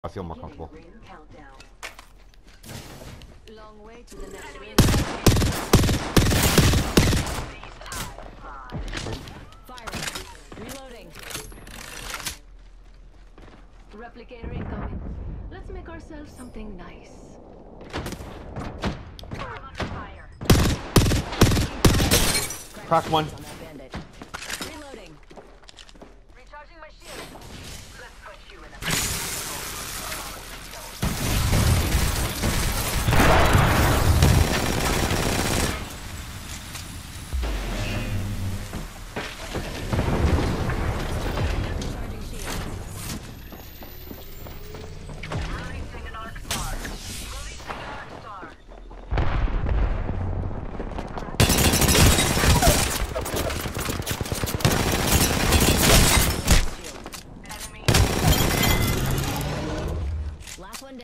I feel more comfortable. Long way to the next ring. Firing. Reloading. Replicator incoming. Let's make ourselves something nice. Cracked one.